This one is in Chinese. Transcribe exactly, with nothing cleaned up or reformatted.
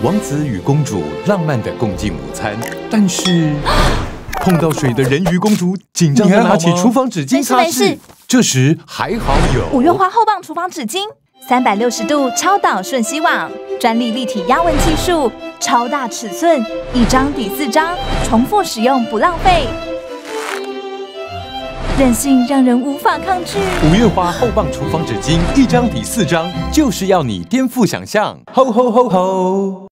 王子与公主浪漫的共进午餐，但是碰到水的人鱼公主紧张的拿起厨房纸巾擦拭。这时还好有五月花厚棒厨房纸巾，三百六十度超导瞬吸网，专利立体压纹技术，超大尺寸，一张抵四张，重复使用不浪费。韧性让人无法抗拒。 五月花厚棒厨房纸巾，一张抵四张，就是要你颠覆想象。吼吼吼吼！